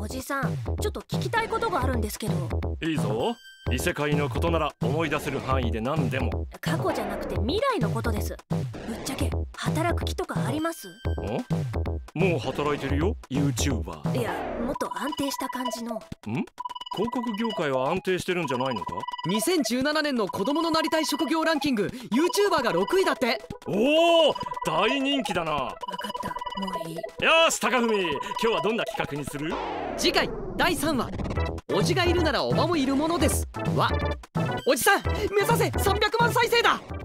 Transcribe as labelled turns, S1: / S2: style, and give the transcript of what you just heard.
S1: おじさん、ちょっと聞きたいことがあるんですけど。
S2: いいぞ。異世界のことなら思い出せる範囲で何でも。
S1: 過去じゃなくて未来のことです。ぶっちゃけ働く気とかあります？
S2: もう働いてるよ、 YouTuber。
S1: いや、もっと安定した感じの。
S2: 広告業界は安定してるんじゃないのか。
S3: 2017年の子供のなりたい職業ランキング YouTuber が6位だって。
S2: おお、大人気だな。
S1: 分かった、もういい。
S2: よし高文、今日はどんな企画にする？
S3: 次回第3話、おじがいるならおばもいるものですは、おじさん目指せ300万再生だ。